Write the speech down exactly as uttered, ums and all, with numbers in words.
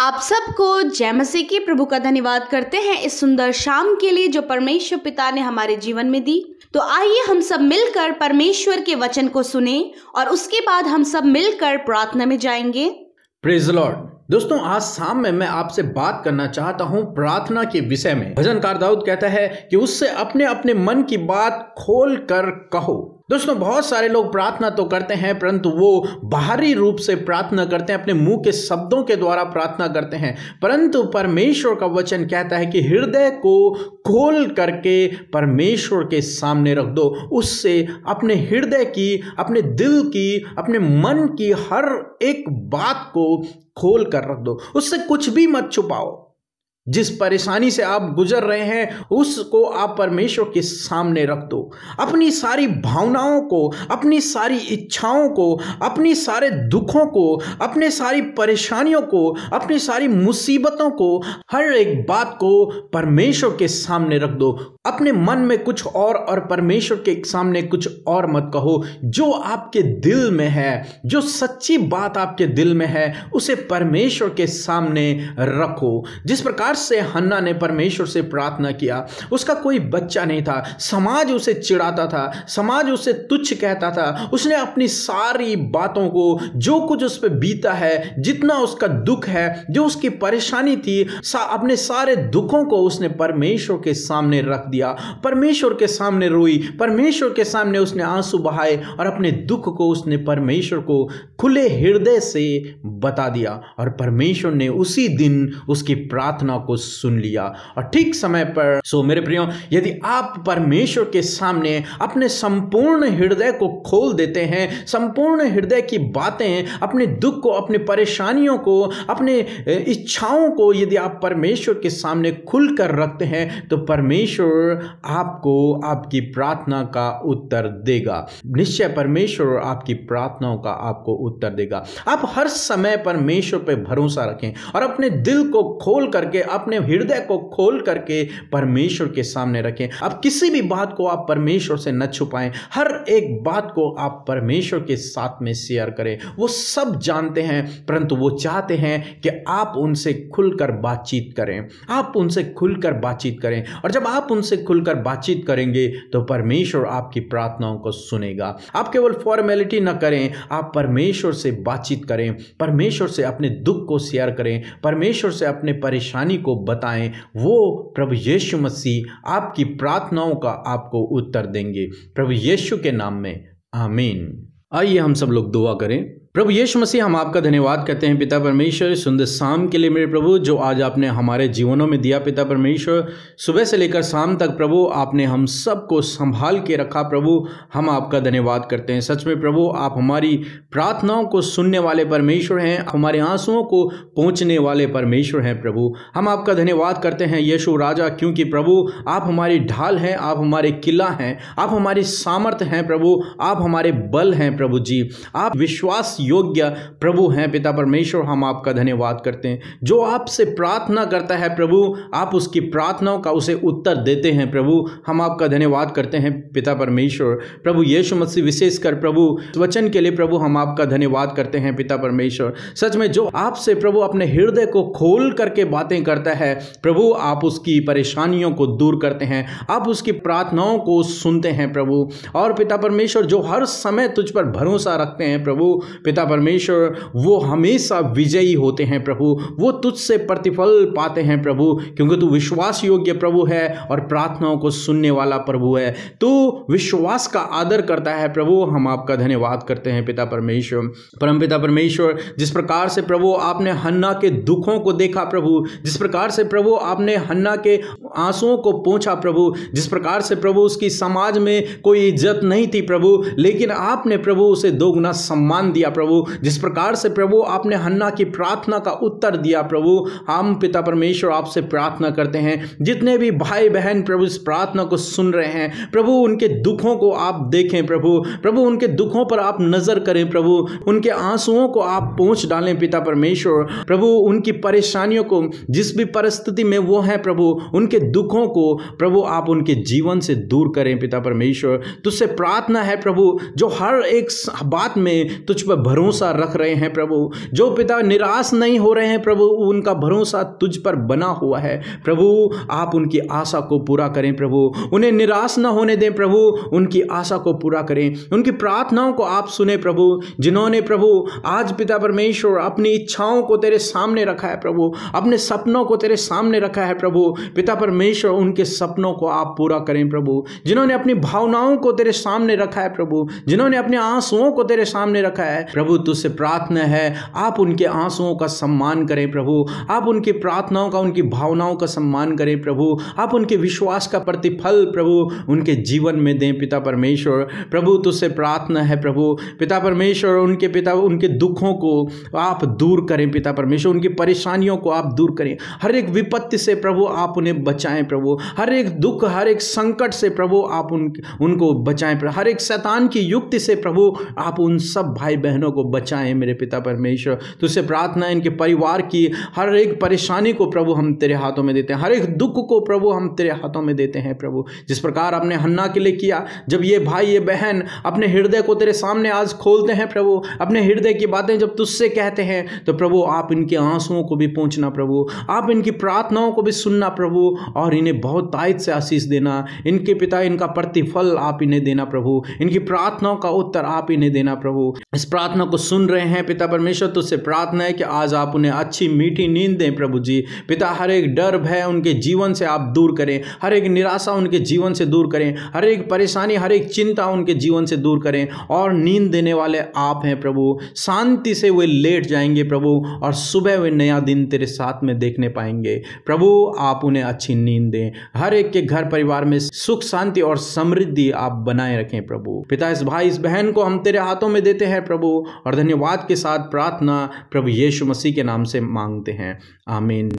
आप सबको जय मसीह की प्रभु का धन्यवाद करते हैं इस सुंदर शाम के लिए जो परमेश्वर पिता ने हमारे जीवन में दी। तो आइए हम सब मिलकर परमेश्वर के वचन को सुने और उसके बाद हम सब मिलकर प्रार्थना में जाएंगे। Praise the lord. दोस्तों, आज शाम में मैं आपसे बात करना चाहता हूं प्रार्थना के विषय में। भजनकार दाऊद कहता है कि उससे अपने अपने मन की बात खोल कर कहो। दोस्तों, बहुत सारे लोग प्रार्थना तो करते हैं परंतु वो बाहरी रूप से प्रार्थना करते हैं, अपने मुंह के शब्दों के द्वारा प्रार्थना करते हैं, परंतु परमेश्वर का वचन कहता है कि हृदय को खोल करके परमेश्वर के सामने रख दो। उससे अपने हृदय की, अपने दिल की, अपने मन की हर एक बात को खोल कर रख दो। उससे कुछ भी मत छुपाओ। जिस परेशानी से आप गुजर रहे हैं उसको आप परमेश्वर के सामने रख दो। अपनी सारी भावनाओं को, अपनी सारी इच्छाओं को, अपनी सारे दुखों को, अपने सारी परेशानियों को, अपनी सारी मुसीबतों को, हर एक बात को परमेश्वर के सामने रख दो। अपने मन में कुछ और और परमेश्वर के सामने कुछ और मत कहो। जो आपके दिल में है, जो सच्ची बात आपके दिल में है, उसे परमेश्वर के सामने रखो। जिस प्रकार से हन्ना ने परमेश्वर से प्रार्थना किया, उसका कोई बच्चा नहीं था, समाज उसे चिढ़ाता था, समाज उसे तुच्छ कहता था। उसने अपनी सारी बातों को, जो कुछ उस पर बीता है, जितना उसका दुख है, जो उसकी परेशानी थी, सा, अपने सारे दुखों को उसने परमेश्वर के सामने रख दिया। परमेश्वर के सामने रोई, परमेश्वर के सामने उसने आंसू बहाए और अपने दुख को उसने परमेश्वर को खुले हृदय से बता दिया और परमेश्वर ने उसी दिन उसकी प्रार्थना को सुन लिया और ठीक समय पर। सो मेरे प्रियो, यदि आप परमेश्वर के सामने अपने संपूर्ण हृदय को खोल देते हैं, संपूर्ण हृदय की बातें, अपने दुख को, अपने परेशानियों को, अपने इच्छाओं को यदि आप परमेश्वर के सामने खुलकर रखते हैं तो परमेश्वर आपको आपकी प्रार्थना का उत्तर देगा। निश्चय परमेश्वर आपकी प्रार्थनाओं का आपको उत्तर देगा। आप हर समय परमेश्वर पर भरोसा रखें और अपने दिल को खोल करके, अपने हृदय को खोल करके परमेश्वर के सामने रखें। अब किसी भी बात को आप परमेश्वर से न छुपाएं, हर एक बात को आप परमेश्वर के साथ में शेयर करें। वो सब जानते हैं परंतु वो चाहते हैं कि आप उनसे खुलकर बातचीत करें, आप उनसे खुलकर बातचीत करें। और जब आप उनसे खुलकर बातचीत करेंगे तो परमेश्वर आपकी प्रार्थनाओं को सुनेगा। आप केवल फॉर्मेलिटी न करें, आप परमेश्वर से बातचीत करें, परमेश्वर से अपने दुख को शेयर करें, परमेश्वर से अपने परेशानी को बताएं। वो प्रभु यीशु मसीह आपकी प्रार्थनाओं का आपको उत्तर देंगे। प्रभु यीशु के नाम में आमीन। आइए हम सब लोग दुआ करें। प्रभु यीशु मसीह, हम आपका धन्यवाद करते हैं पिता परमेश्वर, सुंदर शाम के लिए मेरे प्रभु, जो आज आपने हमारे जीवनों में दिया। पिता परमेश्वर, सुबह से लेकर शाम तक प्रभु आपने हम सबको संभाल के रखा। प्रभु हम आपका धन्यवाद करते हैं। सच में प्रभु, आप हमारी प्रार्थनाओं को सुनने वाले परमेश्वर हैं, हमारे आंसुओं को पहुँचने वाले परमेश्वर हैं। प्रभु हम आपका धन्यवाद करते हैं यीशु राजा, क्योंकि प्रभु आप हमारी ढाल हैं, आप हमारे किला हैं, आप हमारी सामर्थ हैं। प्रभु आप हमारे बल हैं। प्रभु जी, आप विश्वास योग्य प्रभु हैं। पिता परमेश्वर, हम आपका धन्यवाद करते हैं। जो आपसे प्रार्थना करता है प्रभु, आप उसकी प्रार्थनाओं का उसे उत्तर देते हैं। प्रभु हम आपका धन्यवाद करते हैं पिता परमेश्वर। प्रभु यीशु मसीह, विशेषकर प्रभु वचन के लिए प्रभु हम आपका धन्यवाद करते हैं पिता परमेश्वर। सच में जो आपसे प्रभु अपने हृदय को खोल करके बातें करता है प्रभु, आप उसकी परेशानियों को दूर करते हैं, आप उसकी प्रार्थनाओं को सुनते हैं प्रभु। और पिता परमेश्वर, जो हर समय तुझ पर भरोसा रखते हैं प्रभु, पिता परमेश्वर, वो हमेशा विजयी होते हैं प्रभु। वो तुझसे प्रतिफल पाते हैं प्रभु, क्योंकि तू विश्वास योग्य प्रभु है और प्रार्थनाओं को सुनने वाला प्रभु है। तू विश्वास का आदर करता है प्रभु। हम आपका धन्यवाद करते हैं पिता परमेश्वर। परम पिता परमेश्वर, जिस प्रकार से प्रभु आपने हन्ना के दुखों को देखा प्रभु, जिस प्रकार से प्रभु आपने हन्ना के आंसुओं को पोंछा प्रभु, जिस प्रकार से प्रभु उसकी समाज में कोई इज्जत नहीं थी प्रभु, लेकिन आपने प्रभु उसे दोगुना सम्मान दिया प्रभु। जिस प्रकार से प्रभु आपने हन्ना की प्रार्थना का उत्तर दिया प्रभु, हम पिता परमेश्वर आपसे प्रार्थना करते हैं, जितने भी भाई बहन प्रभु इस प्रार्थना को सुन रहे हैं प्रभु, उनके दुखों को आप देखें प्रभु। प्रभु उनके दुखों पर आप नजर करें प्रभु, उनके आंसुओं को आप पहुंच डालें पिता परमेश्वर। प्रभु उनकी परेशानियों को, जिस भी परिस्थिति में वो हैं प्रभु, उनके दुखों को प्रभु आप उनके जीवन से दूर करें पिता परमेश्वर। तुझसे प्रार्थना है प्रभु, जो हर एक बात में तुझ पर भरोसा रख रहे हैं प्रभु, जो पिता निराश नहीं हो रहे हैं प्रभु, उनका भरोसा तुझ पर बना हुआ है प्रभु, आप उनकी आशा को पूरा करें प्रभु, उन्हें निराश न होने दें प्रभु, उनकी आशा को पूरा करें, उनकी प्रार्थनाओं को आप सुने प्रभु, जिन्होंने प्रभु आज पिता परमेश्वर अपनी इच्छाओं को तेरे सामने रखा है प्रभु, अपने सपनों को तेरे सामने रखा है प्रभु, पिता परमेश्वर उनके सपनों को आप पूरा करें प्रभु, जिन्होंने अपनी भावनाओं को तेरे सामने रखा है प्रभु, जिन्होंने अपने आंसुओं को तेरे सामने रखा है प्रभु, तुझसे प्रार्थना है आप उनके आंसुओं का सम्मान करें प्रभु, आप उनकी प्रार्थनाओं का, उनकी भावनाओं का सम्मान करें प्रभु, आप उनके विश्वास का प्रतिफल प्रभु उनके जीवन में दें पिता परमेश्वर। प्रभु तुझसे प्रार्थना है प्रभु, पिता परमेश्वर उनके पिता उनके दुखों को आप दूर करें पिता परमेश्वर, उनकी परेशानियों को आप दूर करें, हर एक विपत्ति से प्रभु आप उन्हें बचाएं प्रभु, हर एक दुख, हर एक संकट से प्रभु आप उन उनको बचाएं प्रभु, हर एक शैतान की युक्ति से प्रभु आप उन सब भाई बहनों को बचाएं मेरे पिता परमेश्वर। तुझसे प्रार्थना है इनके परिवार की हर एक परेशानी को प्रभु हम तेरे हाथों में देते हैं, हर एक दुख को प्रभु हम तेरे हाथों में देते हैं प्रभु, जिस प्रकार आपने हन्ना के लिए किया, जब ये भाई ये बहन अपने हृदय को तेरे सामने आज खोलते हैं प्रभु, अपने हृदय की बातें जब तुझसे कहते हैं तो प्रभु आप इनके आंसुओं को भी पहुंचना प्रभु, आप इनकी प्रार्थनाओं को भी सुनना प्रभु, और इन्हें बहुत तायत से आशीष देना, इनके पिता इनका प्रतिफल आप इन्हें देना प्रभु, इनकी प्रार्थनाओं का उत्तर आप इन्हें देना प्रभु। इस प्रार्थना को सुन रहे हैं पिता परमेश्वर, तुझसे प्रार्थना है कि आज आप उन्हें अच्छी मीठी नींद दें प्रभु जी। पिता हर एक डर भय उनके जीवन से आप दूर करें, हर एक निराशा उनके जीवन से दूर करें, हर एक परेशानी हर एक चिंता उनके जीवन से दूर करें, और नींद देने वाले आप हैं प्रभु, शांति से वे लेट जाएंगे प्रभु, और सुबह वे नया दिन तेरे साथ में देखने पाएंगे प्रभु। आप उन्हें अच्छी नींद दें, हर एक के घर परिवार में सुख शांति और समृद्धि आप बनाए रखें प्रभु। पिता इस भाई इस बहन को हम तेरे हाथों में देते हैं प्रभु, और धन्यवाद के साथ प्रार्थना प्रभु यीशु मसीह के नाम से मांगते हैं, आमीन।